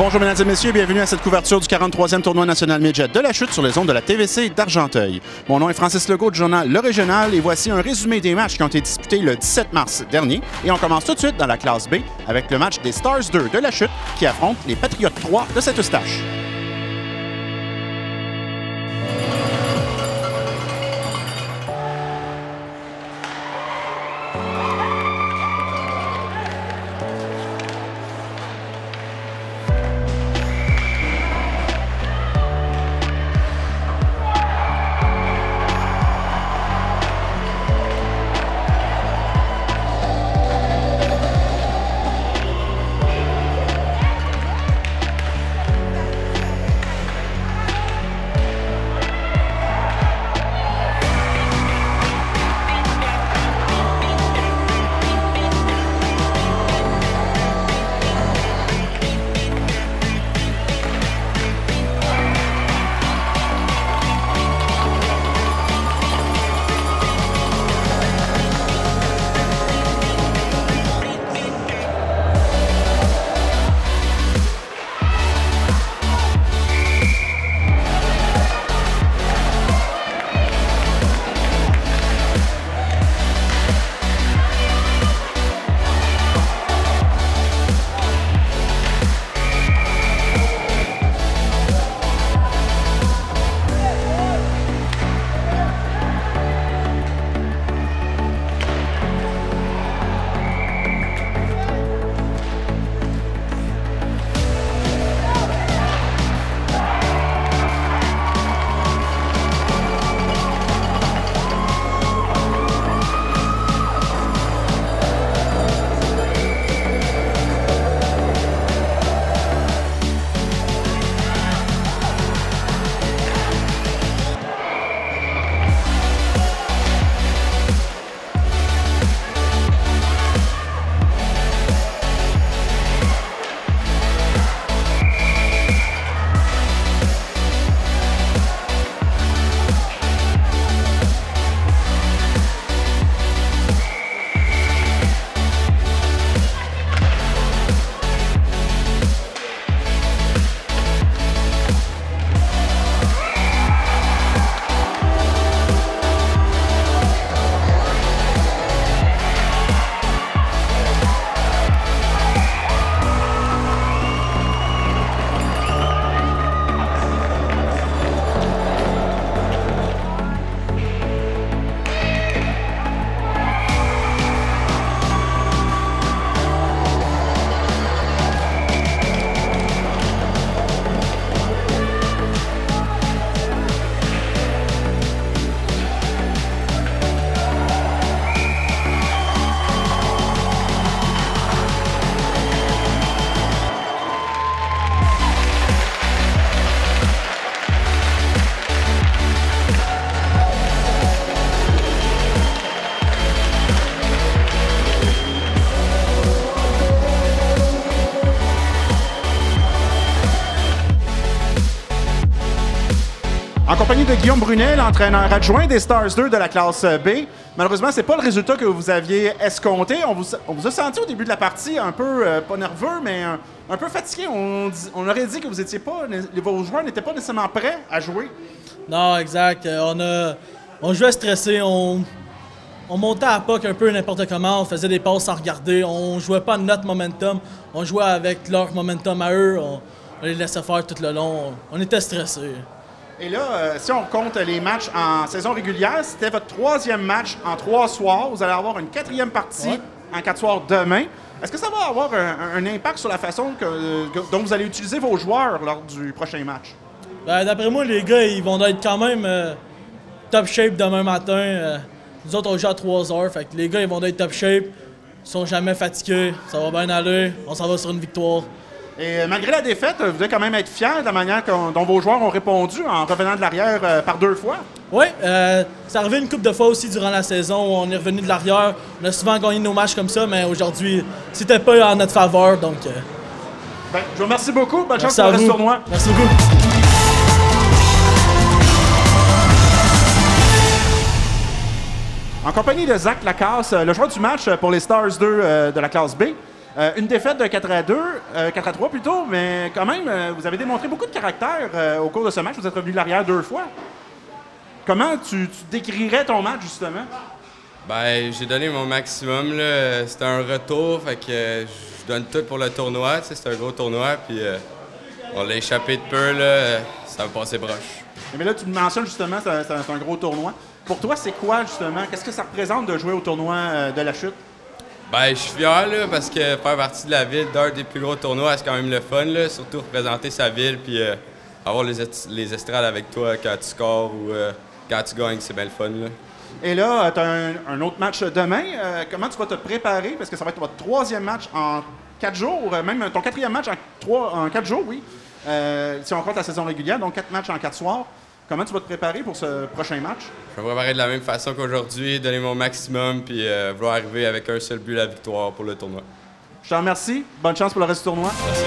Bonjour mesdames et messieurs, bienvenue à cette couverture du 43e tournoi national Midget de la chute sur les ondes de la TVC d'Argenteuil. Mon nom est Francis Legault du journal Le Régional et voici un résumé des matchs qui ont été disputés le 17 mars dernier. Et on commence tout de suite dans la classe B avec le match des Stars 2 de la chute qui affrontent les Patriotes 3 de Saint-Eustache. En compagnie de Guillaume Brunet, l'entraîneur adjoint des Stars 2 de la classe B. Malheureusement, c'est pas le résultat que vous aviez escompté. On vous a senti au début de la partie un peu, pas nerveux, mais un peu fatigué. On aurait dit que vous étiez pas, vos joueurs n'étaient pas nécessairement prêts à jouer. Non, exact. On jouait stressé. On montait à POC un peu n'importe comment. On faisait des passes sans regarder. On jouait pas notre momentum. On jouait avec leur momentum à eux. On les laissait faire tout le long. On était stressés. Et là, si on compte les matchs en saison régulière, c'était votre 3e match en 3 soirs. Vous allez avoir une 4e partie en 4 soirs demain. Est-ce que ça va avoir un impact sur la façon dont vous allez utiliser vos joueurs lors du prochain match? Ben, d'après moi, les gars, ils vont être quand même top shape demain matin. Nous autres, on joue à 3 heures. Fait que les gars, ils vont être top shape. Ils sont jamais fatigués. Ça va bien aller. On s'en va sur une victoire. Et malgré la défaite, vous devez quand même être fiers de la manière dont vos joueurs ont répondu en revenant de l'arrière par 2 fois. Oui, c'est arrivé une couple de fois aussi durant la saison où on est revenu de l'arrière. On a souvent gagné nos matchs comme ça, mais aujourd'hui, c'était pas en notre faveur. Donc, ben, je vous remercie beaucoup. Bonne chance pour le reste du tournoi. Merci beaucoup. En compagnie de Zach Lacasse, le joueur du match pour les Stars 2 de la classe B. Une défaite de 4-2, 4-3 plutôt, mais quand même, vous avez démontré beaucoup de caractère au cours de ce match. Vous êtes revenu de l'arrière 2 fois. Comment tu décrirais ton match, justement? Ben, j'ai donné mon maximum, là. C'était un retour, fait que je donne tout pour le tournoi. Tu sais, c'est un gros tournoi, puis on l'a échappé de peu, là. Ça va passer proche. Mais là, tu me mentionnes justement, c'est un gros tournoi. Pour toi, c'est quoi, justement? Qu'est-ce que ça représente de jouer au tournoi de la chute? Ben, je suis fier, là, parce que faire partie de la ville, d'un des plus gros tournois, c'est quand même le fun, là. Surtout représenter sa ville, puis avoir les estrades avec toi quand tu scores ou quand tu gagnes, c'est bien le fun, là. Et là, tu as un autre match demain. Comment tu vas te préparer? Parce que ça va être votre 3e match en 4 jours, même ton 4e match en 4 jours, oui. Si on compte la saison régulière, donc 4 matchs en 4 soirs. Comment tu vas te préparer pour ce prochain match? Je vais me préparer de la même façon qu'aujourd'hui, donner mon maximum, puis vouloir arriver avec un seul but, la victoire pour le tournoi. Je te remercie. Bonne chance pour le reste du tournoi. Merci.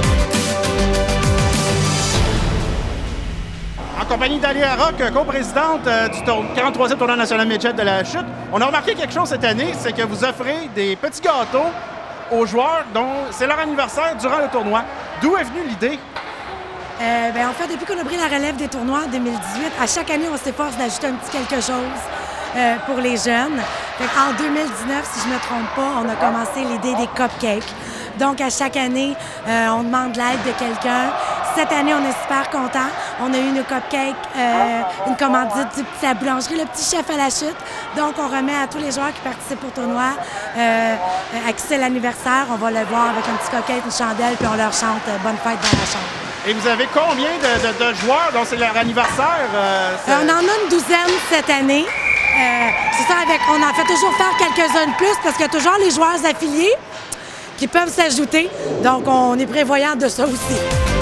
En compagnie d'Alia Rock, coprésidente du 43e tournoi national midget de la chute, on a remarqué quelque chose cette année, c'est que vous offrez des petits gâteaux aux joueurs dont c'est leur anniversaire durant le tournoi. D'où est venue l'idée? En fait, depuis qu'on a pris la relève des tournois en 2018, à chaque année, on s'efforce d'ajouter un petit quelque chose pour les jeunes. En 2019, si je ne me trompe pas, on a commencé l'idée des cupcakes. Donc, à chaque année, on demande l'aide de quelqu'un. Cette année, on est super contents. On a eu nos cupcakes, une commandite de la boulangerie, le petit chef à la chute. Donc, on remet à tous les joueurs qui participent au tournoi, à qui c'est l'anniversaire, on va le voir avec un petit cupcake, une chandelle, puis on leur chante « Bonne fête » dans la chambre. Et vous avez combien de joueurs dont c'est leur anniversaire? On en a une douzaine cette année. C'est ça, on en fait toujours faire quelques-uns de plus parce qu'il y a toujours les joueurs affiliés qui peuvent s'ajouter. Donc, on est prévoyant de ça aussi.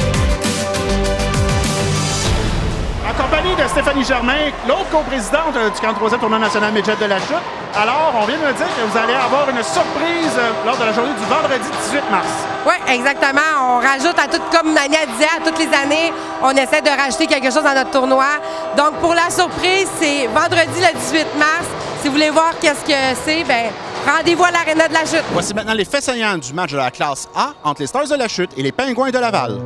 En compagnie de Stéphanie Germain, l'autre coprésidente du 43e tournoi national midget de la chute. Alors, on vient de me dire que vous allez avoir une surprise lors de la journée du vendredi 18 mars. Oui, exactement. On rajoute à tout, comme Nania disait, à toutes les années, on essaie de rajouter quelque chose dans notre tournoi. Donc, pour la surprise, c'est vendredi le 18 mars. Si vous voulez voir qu'est-ce que c'est, bien, rendez-vous à l'Aréna de la chute. Voici maintenant les faits saillants du match de la classe A entre les Stars de la chute et les Pingouins de Laval.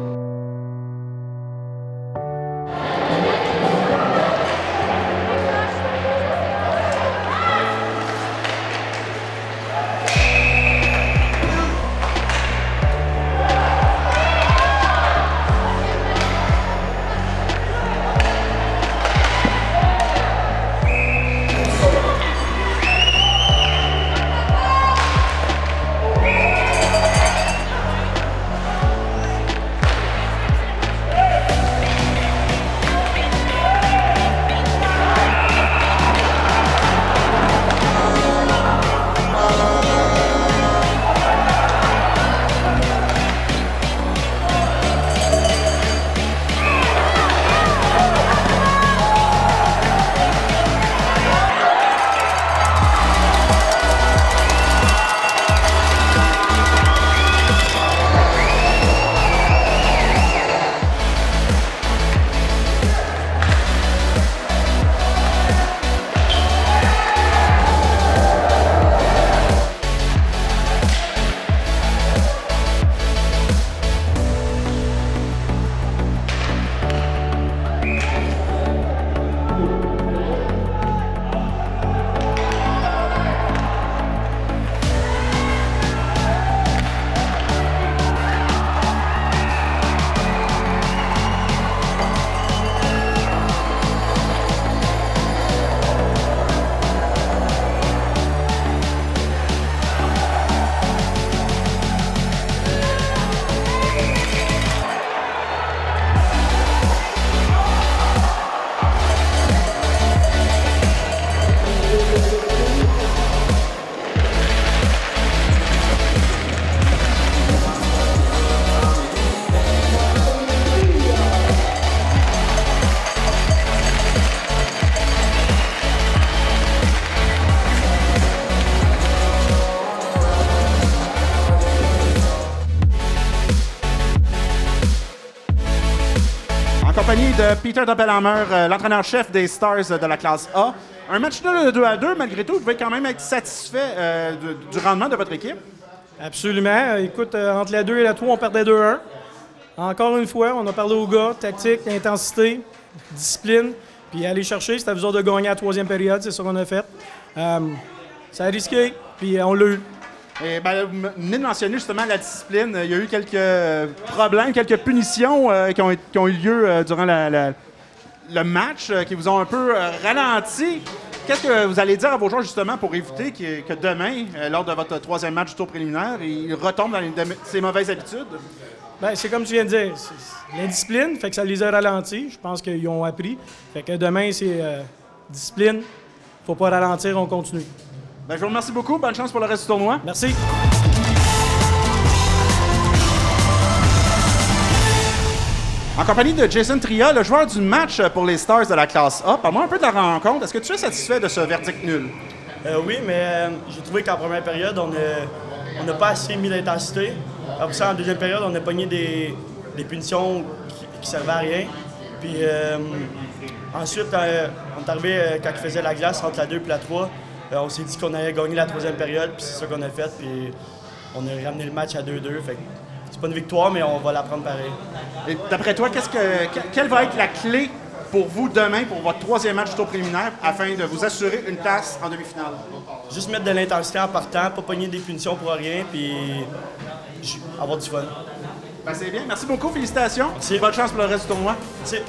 compagnie de Peter Doppelhammer, l'entraîneur-chef des Stars de la classe A. Un match nul de 2-2, malgré tout, vous devez quand même être satisfait du rendement de votre équipe? Absolument. Écoute, entre la 2 et la 3, on perdait 2-1. Encore une fois, on a parlé aux gars, tactique, intensité, discipline, puis aller chercher. C'était à vous autres de gagner à la 3e période, c'est ça qu'on a fait. Ça a risqué, puis on l'a eu. Et ben, vous venez de mentionner justement la discipline. Il y a eu quelques problèmes, quelques punitions qui ont eu lieu durant le match, qui vous ont un peu ralenti. Qu'est-ce que vous allez dire à vos joueurs justement pour éviter que demain, lors de votre 3e match du tour préliminaire, ils retombent dans ces mauvaises habitudes? Bien, c'est comme tu viens de dire, l'indiscipline, fait que ça les a ralentis. Je pense qu'ils ont appris. Fait que demain, c'est discipline. Faut pas ralentir, on continue. Bien, je vous remercie beaucoup. Bonne chance pour le reste du tournoi. Merci. En compagnie de Jason Tria, le joueur du match pour les Stars de la classe A. Parle-moi un peu de la rencontre. Est-ce que tu es satisfait de ce verdict nul? Oui, mais j'ai trouvé qu'en première période, on n'a pas assez mis d'intensité. Après ça, en deuxième période, on a pogné des punitions qui servaient à rien. Puis ensuite, on est arrivé quand il faisait la glace entre la 2 et la 3. On s'est dit qu'on allait gagner la 3e période, puis c'est ça qu'on a fait. Puis on a ramené le match à 2-2. Fait que c'est pas une victoire, mais on va la prendre pareil. Et d'après toi, quelle va être la clé pour vous demain, pour votre 3e match du tour préliminaire, afin de vous assurer une place en demi-finale? Juste mettre de l'intensité en partant, pas pogner des punitions pour rien, puis avoir du fun. Ben, c'est bien. Merci beaucoup. Félicitations. Merci. Bonne chance pour le reste du tournoi. Merci.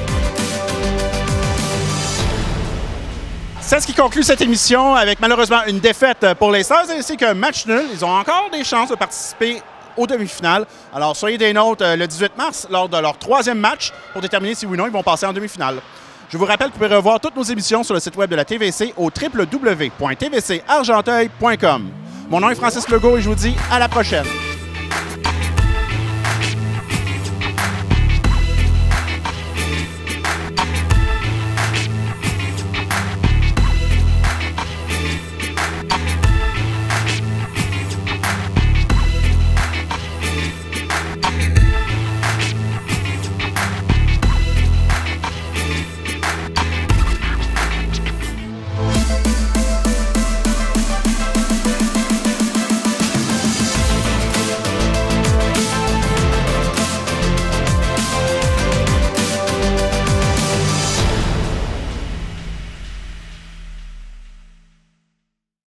C'est ce qui conclut cette émission avec malheureusement une défaite pour les Stars ainsi qu'un match nul. Ils ont encore des chances de participer aux demi-finales. Alors soyez des nôtres le 18 mars lors de leur 3e match pour déterminer si oui ou non ils vont passer en demi-finale. Je vous rappelle que vous pouvez revoir toutes nos émissions sur le site web de la TVC au www.tvcargenteuil.com. Mon nom est Francis Legault et je vous dis à la prochaine.